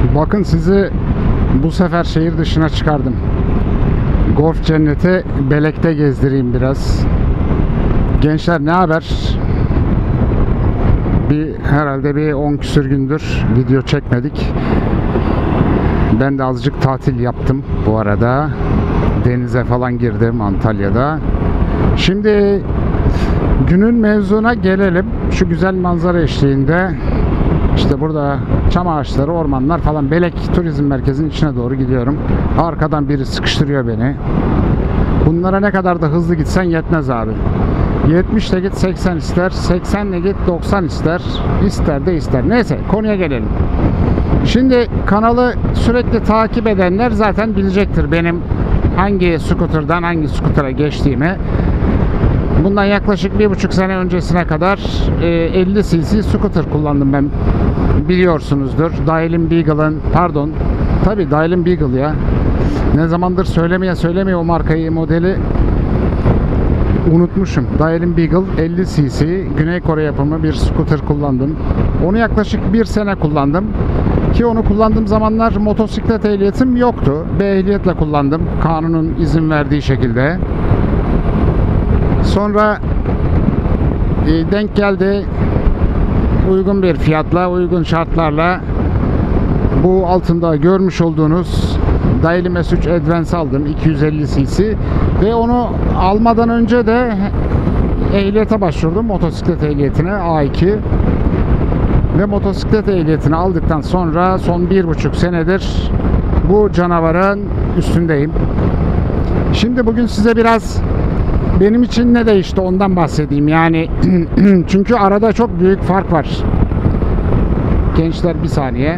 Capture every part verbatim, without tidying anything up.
Bakın sizi bu sefer şehir dışına çıkardım. Golf cenneti Belek'te gezdireyim biraz. Gençler ne haber? Bir herhalde bir on küsür gündür video çekmedik. Ben de azıcık tatil yaptım bu arada. Denize falan girdim Antalya'da. Şimdi günün mevzuna gelelim. Şu güzel manzara eşliğinde işte burada çam ağaçları, ormanlar falan, Belek Turizm Merkezi'nin içine doğru gidiyorum. Arkadan biri sıkıştırıyor beni. Bunlara ne kadar da hızlı gitsen yetmez abi. yetmiş ile git seksen ister, seksen ile git doksan ister, ister de ister. Neyse, konuya gelelim. Şimdi kanalı sürekli takip edenler zaten bilecektir benim hangi scooter'dan hangi scooter'a geçtiğimi. Bundan yaklaşık bir buçuk sene öncesine kadar elli cc scooter kullandım ben. Biliyorsunuzdur. Dailin Beagle'ın, pardon, tabi Dailin Beagle ya. Ne zamandır söylemeye söylemeye o markayı, modeli unutmuşum. Dailin Beagle elli cc Güney Kore yapımı bir scooter kullandım. Onu yaklaşık bir sene kullandım. Ki onu kullandığım zamanlar motosiklet ehliyetim yoktu. B ehliyetle kullandım. Kanunun izin verdiği şekilde. Sonra e, denk geldi. Uygun bir fiyatla, uygun şartlarla bu altında görmüş olduğunuz Daily S üç Advance aldım. iki yüz elli cc. Ve onu almadan önce de ehliyete başvurdum. Motosiklet ehliyetine A iki. Ve motosiklet ehliyetini aldıktan sonra son bir buçuk senedir bu canavarın üstündeyim. Şimdi bugün size biraz benim için ne değişti ondan bahsedeyim. Yani çünkü arada çok büyük fark var. Gençler bir saniye.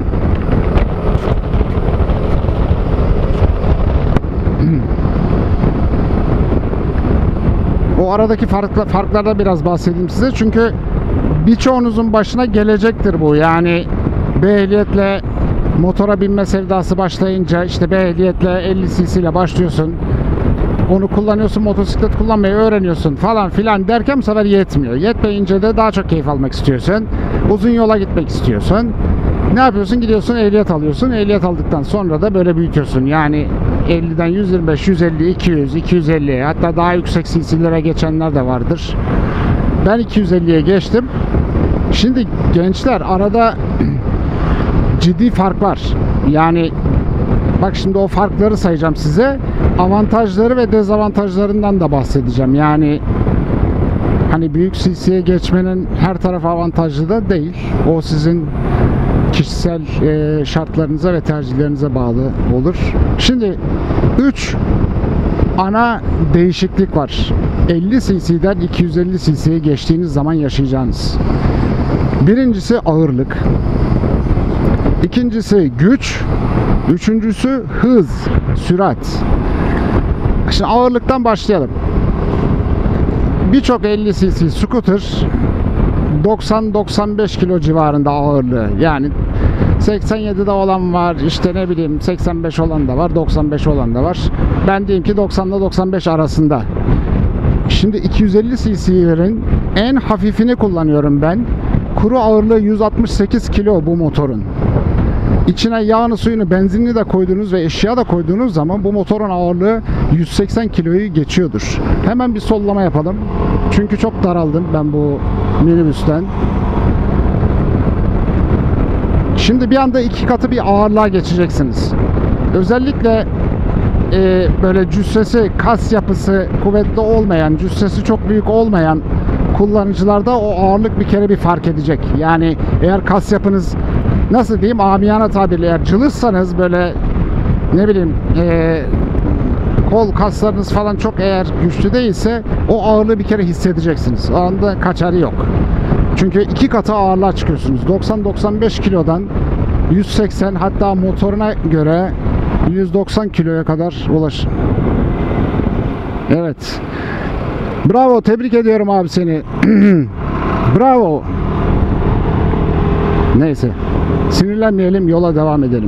O aradaki farkla, farklarda biraz bahsedeyim size. Çünkü birçoğunuzun başına gelecektir bu. Yani B ehliyetle motora binme sevdası başlayınca, işte B ehliyetle elli cc ile başlıyorsun. Onu kullanıyorsun, motosiklet kullanmayı öğreniyorsun falan filan derken bu sefer yetmiyor. Yetmeyince de daha çok keyif almak istiyorsun. Uzun yola gitmek istiyorsun. Ne yapıyorsun? Gidiyorsun ehliyet alıyorsun. Ehliyet aldıktan sonra da böyle büyütüyorsun. Yani elliden yüz yirmi beş, yüz elli, iki yüz, iki yüz elli, hatta daha yüksek cc'lere geçenler de vardır. Ben iki yüz elliye geçtim. Şimdi gençler arada ciddi fark var. Yani bak şimdi o farkları sayacağım size. Avantajları ve dezavantajlarından da bahsedeceğim. Yani hani büyük cc'ye geçmenin her tarafı avantajlı da değil. O sizin kişisel e, şartlarınıza ve tercihlerinize bağlı olur. Şimdi üç ana değişiklik var. elli cc'den iki yüz elli cc'ye geçtiğiniz zaman yaşayacağınız. Birincisi ağırlık. İkincisi güç. Üçüncüsü hız, sürat. Şimdi ağırlıktan başlayalım. Birçok elli cc scooter doksan doksan beş kilo civarında ağırlığı. Yani seksen yedide olan var, işte ne bileyim seksen beş olan da var, doksan beş olan da var. Ben diyeyim ki doksan ile doksan beş arasında. Şimdi iki yüz elli cc'lerin en hafifini kullanıyorum ben. Kuru ağırlığı yüz altmış sekiz kilo bu motorun. İçine yağını, suyunu, benzinini de koyduğunuz ve eşya da koyduğunuz zaman bu motorun ağırlığı yüz seksen kiloyu geçiyordur. Hemen bir sollama yapalım. Çünkü çok daraldım ben bu minibüsten. Şimdi bir anda iki katı bir ağırlığa geçeceksiniz. Özellikle e, böyle cüssesi, kas yapısı kuvvetli olmayan, cüssesi çok büyük olmayan kullanıcılarda o ağırlık bir kere bir fark edecek. Yani eğer kas yapınız, nasıl diyeyim, amiyane tabirle eğer cılızsanız, böyle ne bileyim e, kol kaslarınız falan çok eğer güçlü değilse o ağırlığı bir kere hissedeceksiniz. O anda kaçarı yok. Çünkü iki katı ağırlığa çıkıyorsunuz. doksan doksan beş kilodan yüz seksen, hatta motoruna göre yüz doksan kiloya kadar ulaş. Evet. Bravo, tebrik ediyorum abi seni. Bravo. Neyse. Sinirlenmeyelim, yola devam edelim.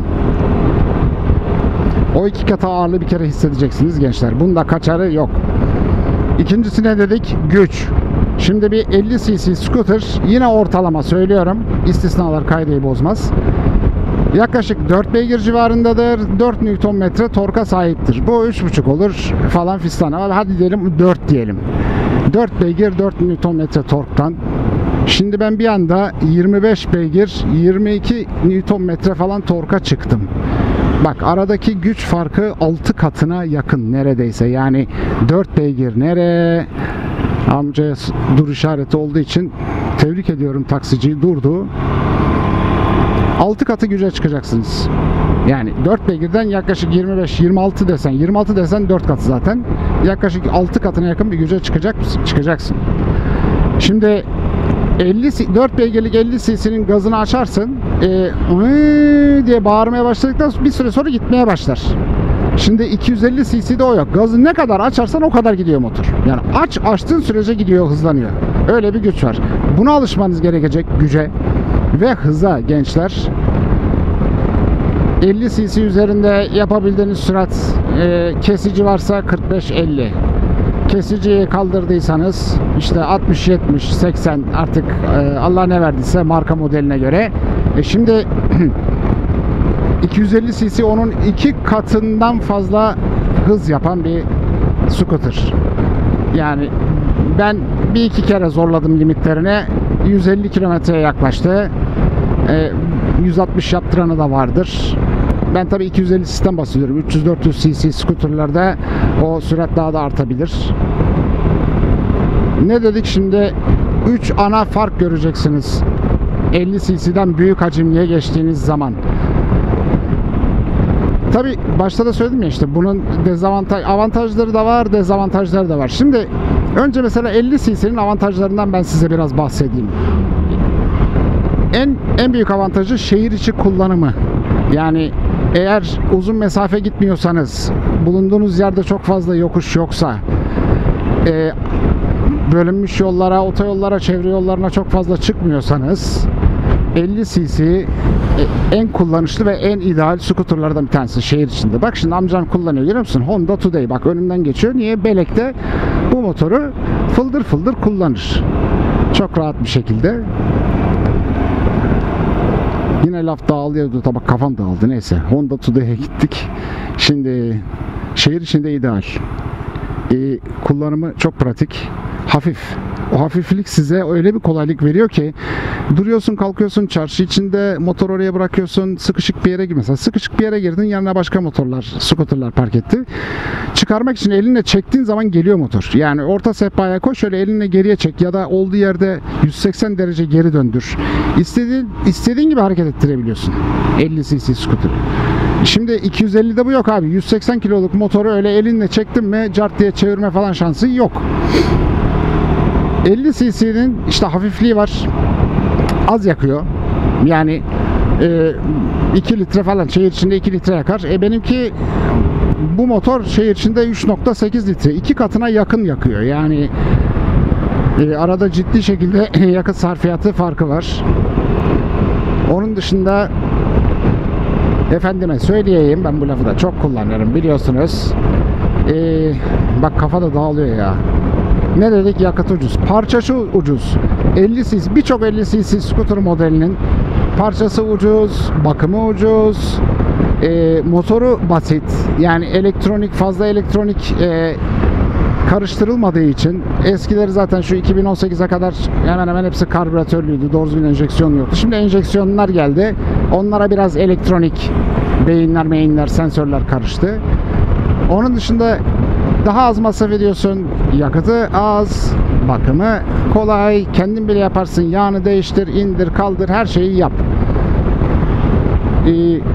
O iki katı ağırlığı bir kere hissedeceksiniz gençler. Bunda kaçarı yok. İkincisi ne dedik? Güç. Şimdi bir elli cc scooter, yine ortalama söylüyorum, istisnalar kaideyi bozmaz. Yaklaşık dört beygir civarındadır. dört Newton metre torka sahiptir. Bu üç buçuk olur falan fistan. Ama hadi diyelim dört diyelim. dört beygir dört Newton metre torktan. Şimdi ben bir anda yirmi beş beygir yirmi iki Newton metre falan torka çıktım. Bak aradaki güç farkı altı katına yakın neredeyse. Yani dört beygir nere? Amcaya dur işareti olduğu için tebrik ediyorum, taksiciyi durdu. altı katı güce çıkacaksınız. Yani dört beygirden yaklaşık yirmi beş yirmi altı desen, yirmi altı desen dört katı zaten. Yaklaşık altı katına yakın bir güce çıkacak mısın? Çıkacaksın. Şimdi elli dört beygirlik elli cc'nin gazını açarsın. E, diye bağırmaya başladıktan sonra bir süre sonra gitmeye başlar. Şimdi iki yüz elli cc'de o yok. Gazı ne kadar açarsan o kadar gidiyor motor. Yani aç açtığın sürece gidiyor, hızlanıyor. Öyle bir güç var. Buna alışmanız gerekecek, güce ve hıza gençler. elli cc üzerinde yapabildiğiniz sürat, e, kesici varsa kırk beş elli. Kesiciyi kaldırdıysanız işte altmış yetmiş seksen artık e, Allah ne verdiyse marka modeline göre. E şimdi iki yüz elli cc onun iki katından fazla hız yapan bir scooter. Yani ben bir iki kere zorladım limitlerine. yüz elli kilometreye yaklaştı. E, yüz altmış yaptıranı da vardır. Ben tabii iki yüz elli cc'den bahsediyorum. üç yüz dört yüz cc scooterlarda o sürat daha da artabilir. Ne dedik şimdi? üç ana fark göreceksiniz. elli cc'den büyük hacimliye geçtiğiniz zaman. Tabii başta da söyledim ya, işte bunun dezavantaj, avantajları da var, dezavantajları da var. Şimdi önce mesela elli cc'nin avantajlarından ben size biraz bahsedeyim. En en büyük avantajı şehir içi kullanımı. Yani eğer uzun mesafe gitmiyorsanız, bulunduğunuz yerde çok fazla yokuş yoksa, e, bölünmüş yollara, otoyollara, çevre yollarına çok fazla çıkmıyorsanız elli cc en kullanışlı ve en ideal scooterlardan bir tanesi şehir içinde. Bak şimdi amcam kullanıyor, görüyor musun? Honda Today, bak önünden geçiyor. Niye? Belek'te bu motoru fıldır fıldır kullanır. Çok rahat bir şekilde. Yine laf dağılıyordu. Tabak kafam dağıldı. Neyse. Honda Today'e gittik. Şimdi şehir içinde ideal. Ee, kullanımı çok pratik. Hafif. O hafiflik size öyle bir kolaylık veriyor ki duruyorsun, kalkıyorsun, çarşı içinde motor oraya bırakıyorsun, sıkışık bir yere gir. Mesela sıkışık bir yere girdin, yanına başka motorlar, scooterlar park etti. Çıkarmak için elinle çektiğin zaman geliyor motor. Yani orta sehpaya koy, şöyle elinle geriye çek ya da olduğu yerde yüz seksen derece geri döndür. İstediğin, istediğin gibi hareket ettirebiliyorsun elli cc scooter. Şimdi iki yüz ellide bu yok abi. yüz seksen kiloluk motoru öyle elinle çektin mi cart diye çevirme falan şansı yok. elli cc'nin işte hafifliği var. Az yakıyor. Yani e, iki litre falan, şehir içinde iki litre yakar. E benimki bu motor şehir içinde üç nokta sekiz litre. iki katına yakın yakıyor. Yani e, arada ciddi şekilde yakıt sarfiyatı farkı var. Onun dışında efendime söyleyeyim, ben bu lafı da çok kullanırım biliyorsunuz. Ee, bak kafa da dağılıyor ya. Ne dedik? Yakıt ucuz. Parçası ucuz. elli cc, birçok elli cc scooter modelinin parçası ucuz, bakımı ucuz, e, motoru basit. Yani elektronik, fazla elektronik e, karıştırılmadığı için, eskileri zaten şu iki bin on sekize kadar hemen hemen hepsi karbüratörlüydü. Doğru düzgün enjeksiyon yoktu. Şimdi enjeksiyonlar geldi. Onlara biraz elektronik beyinler, meyinler, sensörler karıştı. Onun dışında daha az masraf ediyorsun. Yakıtı az, bakımı kolay. Kendin bile yaparsın. Yağını değiştir, indir, kaldır, her şeyi yap. Ee,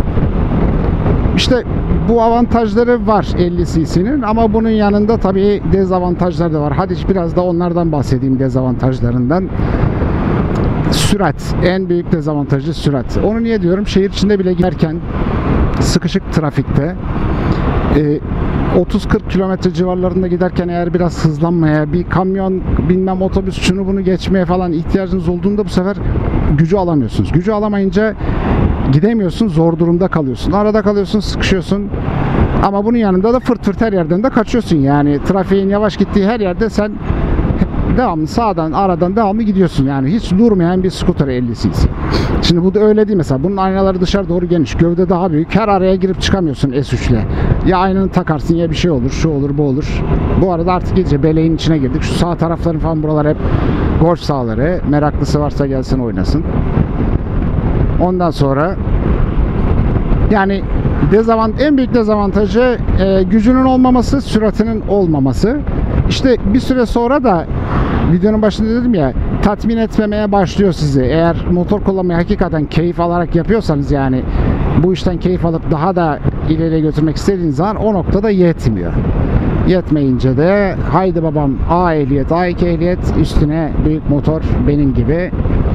işte bu avantajları var elli cc'nin ama bunun yanında tabii dezavantajları da var. Hadi biraz da onlardan bahsedeyim, dezavantajlarından. Sürat. En büyük dezavantajı sürat. Onu niye diyorum? Şehir içinde bile giderken sıkışık trafikte e, otuz kırk kilometre civarlarında giderken eğer biraz hızlanmaya, bir kamyon, bilmem otobüs, şunu bunu geçmeye falan ihtiyacınız olduğunda bu sefer gücü alamıyorsunuz. Gücü alamayınca gidemiyorsun, zor durumda kalıyorsun. Arada kalıyorsun, sıkışıyorsun. Ama bunun yanında da fırt fırt her yerden de kaçıyorsun. Yani trafiğin yavaş gittiği her yerde sen devamlı sağdan aradan devamlı gidiyorsun. Yani hiç durmayan bir scooter elli cc. Şimdi bu da öyle değil mesela. Bunun aynaları dışarı doğru geniş. Gövde daha büyük. Her araya girip çıkamıyorsun S üç ile. Ya aynanı takarsın ya bir şey olur. Şu olur bu olur. Bu arada artık iyice beleğin içine girdik. Şu sağ tarafların falan buralar hep golf sahaları. Meraklısı varsa gelsin oynasın. Ondan sonra yani dezavant en büyük dezavantajı e, gücünün olmaması, süratinin olmaması. İşte bir süre sonra da videonun başında dedim ya, tatmin etmemeye başlıyor sizi. Eğer motor kullanmayı hakikaten keyif alarak yapıyorsanız, yani bu işten keyif alıp daha da ileriye götürmek istediğiniz zaman o noktada yetmiyor. Yetmeyince de haydi babam A ehliyet, A iki ehliyet, üstüne büyük motor benim gibi.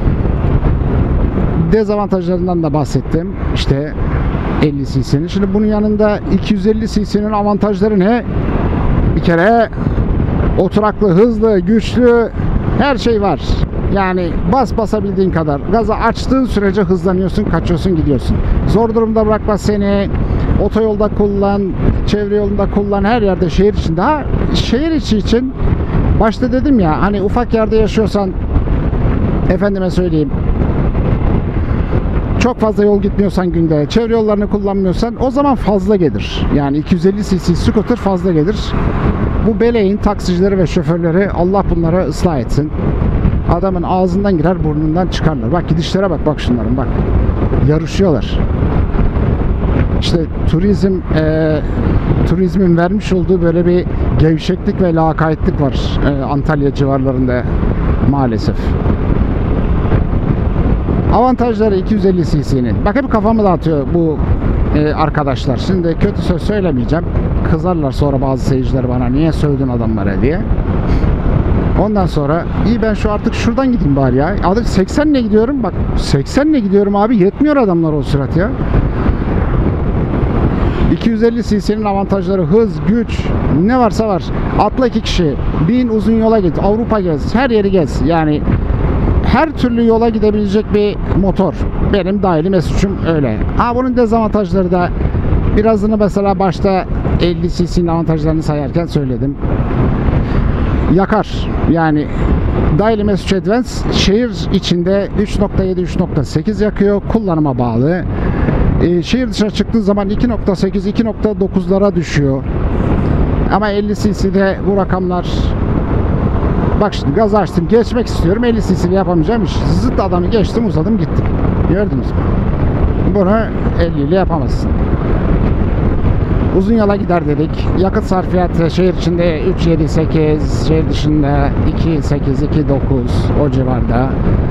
Dezavantajlarından da bahsettim. İşte elli cc'nin. Şimdi bunun yanında iki yüz elli cc'nin avantajları ne? Bir kere oturaklı, hızlı, güçlü her şey var. Yani bas basabildiğin kadar. Gazı açtığın sürece hızlanıyorsun, kaçıyorsun, gidiyorsun. Zor durumda bırakmaz seni. Otoyolda kullan, çevre yolunda kullan, her yerde, şehir içinde. Ha, şehir içi için başta dedim ya, hani ufak yerde yaşıyorsan, efendime söyleyeyim, çok fazla yol gitmiyorsan günde, çevre yollarını kullanmıyorsan o zaman fazla gelir. Yani iki yüz elli cc scooter fazla gelir. Bu beleğin taksicileri ve şoförleri, Allah bunlara ıslah etsin. Adamın ağzından girer, burnundan çıkarlar. Bak gidişlere bak, bak şunların bak. Yarışıyorlar. İşte turizm e, turizmin vermiş olduğu böyle bir gevşeklik ve lakaytlık var e, Antalya civarlarında maalesef. Avantajları iki yüz elli cc'nin. Bak hep kafamı dağıtıyor bu e, arkadaşlar. Şimdi kötü söz söylemeyeceğim. Kızarlar sonra bazı seyirciler bana, niye sövdün adamlara diye. Ondan sonra iyi, ben şu artık şuradan gideyim bari ya. Artık seksen ile gidiyorum. Bak seksen ile gidiyorum abi. Yetmiyor adamlar o sürat ya. iki yüz elli cc'nin avantajları hız, güç, ne varsa var. Atla iki kişi. Bin uzun yola git. Avrupa gez. Her yeri gez. Yani her türlü yola gidebilecek bir motor. Benim dahilim S üç'üm öyle. Ha, bunun dezavantajları da birazını mesela başta elli cc'nin avantajlarını sayarken söyledim. Yakar. Yani dahilim S üç Advance şehir içinde üç nokta yedi üç nokta sekiz yakıyor. Kullanıma bağlı. Ee, şehir dışına çıktığı zaman iki nokta sekiz iki nokta dokuzlara düşüyor. Ama elli cc'de bu rakamlar, bak şimdi gaz açtım, geçmek istiyorum, elli cc'li yapamayacağım iş. Zıt adamı geçtim, uzadım, gittim. Gördünüz mü? Bunu elli ile yapamazsın. Uzun yola gider dedik. Yakıt sarfiyatı şehir içinde üç yedi sekiz, şehir dışında iki sekiz iki dokuz, o civarda.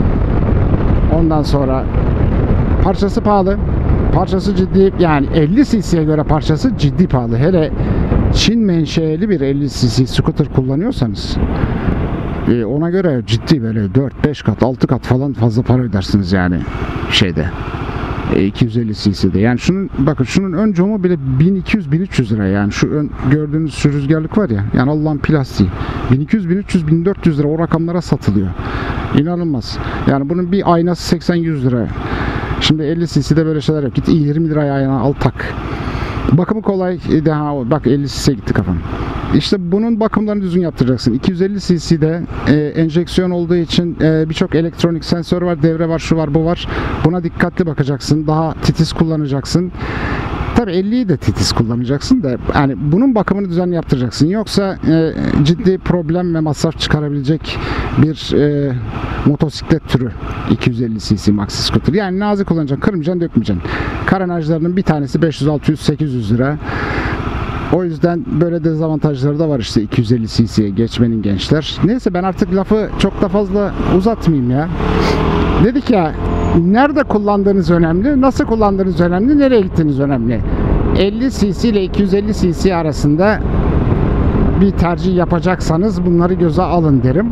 Ondan sonra parçası pahalı. Parçası ciddi, yani elli cc'ye göre parçası ciddi pahalı. Hele Çin menşeli bir elli cc scooter kullanıyorsanız e, ona göre ciddi, böyle dört beş kat, altı kat falan fazla para ödersiniz yani şeyde. iki yüz elli cc'de. Yani şunun, bakın şunun ön camı bile bin iki yüz bin üç yüz lira. Yani şu ön gördüğünüz şu rüzgarlık var ya, yani Allah'ın plastiği. bin iki yüz bin üç yüz bin dört yüz lira o rakamlara satılıyor. İnanılmaz. Yani bunun bir aynası seksen yüz lira. Şimdi elli cc'de böyle şeyler yok. Git yirmi liraya ayağına al tak. Bakımı kolay. Daha bak elli cc'ye gitti kafam. İşte bunun bakımlarını düzgün yaptıracaksın. iki yüz elli cc'de e, enjeksiyon olduğu için e, birçok elektronik sensör var, devre var, şu var, bu var. Buna dikkatli bakacaksın. Daha titiz kullanacaksın. Tabii elliyi de titiz kullanacaksın da, yani bunun bakımını düzenli yaptıracaksın. Yoksa e, ciddi problem ve masraf çıkarabilecek bir e, motosiklet türü iki yüz elli cc maxi scooter. Yani nazik kullanacaksın, kırmayacaksın, dökmeyeceksin. Karenajlarının bir tanesi beş yüz altı yüz sekiz yüz lira. O yüzden böyle dezavantajları da var işte iki yüz elli cc'ye geçmenin gençler. Neyse, ben artık lafı çok da fazla uzatmayayım ya. Dedik ya, nerede kullandığınız önemli, nasıl kullandığınız önemli, nereye gittiğiniz önemli. elli cc ile iki yüz elli cc arasında bir tercih yapacaksanız bunları göze alın derim.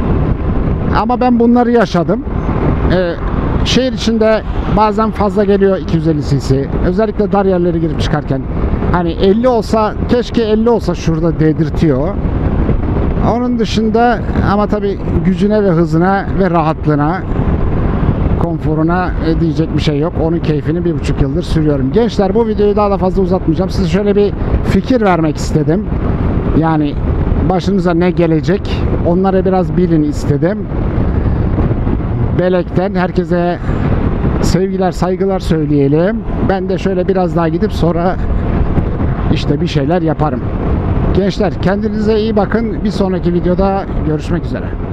Ama ben bunları yaşadım. Ee, şehir içinde bazen fazla geliyor iki yüz elli cc. Özellikle dar yerlere girip çıkarken. Hani elli olsa, keşke elli olsa şurada dedirtiyor. Onun dışında ama tabii gücüne ve hızına ve rahatlığına, konforuna diyecek bir şey yok. Onun keyfini bir buçuk yıldır sürüyorum. Gençler, bu videoyu daha da fazla uzatmayacağım. Size şöyle bir fikir vermek istedim. Yani başınıza ne gelecek onları biraz bilin istedim. Belek'ten herkese sevgiler, saygılar söyleyelim. Ben de şöyle biraz daha gidip sonra işte bir şeyler yaparım. Gençler kendinize iyi bakın. Bir sonraki videoda görüşmek üzere.